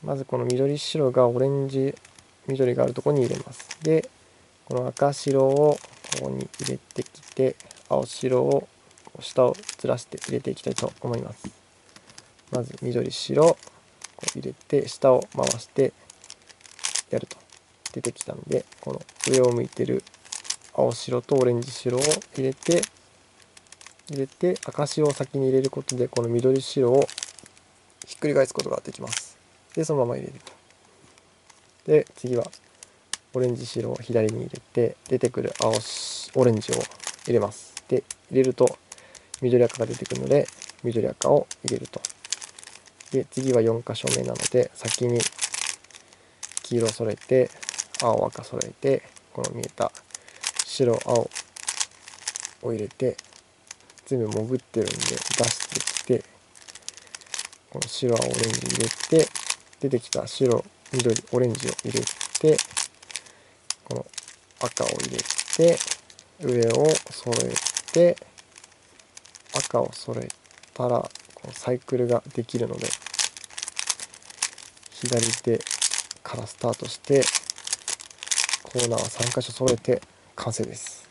まずこの緑白がオレンジ緑があるところに入れます。でこの赤白をここに入れてきて、青白を下をずらして入れていきたいと思います。まず緑白こう入れて下を回してやると出てきたので、この上を向いてる青白とオレンジ白を入れて赤白を先に入れることで、この緑白をひっくり返すことができます。でそのまま入れると。で次はオレンジ白を左に入れて、出てくるオレンジを入れます。で入れると緑赤が出てくるので緑赤を入れると。で次は4箇所目なので、先に黄色を揃えて青赤揃えて、この見えた白青を入れて、全部潜ってるんで出してきて、この白青オレンジ入れて、出てきた白緑オレンジを入れて、この赤を入れて上を揃えて、赤を揃えたらこのサイクルができるので、左手からスタートしてコーナーは3箇所揃えて完成です。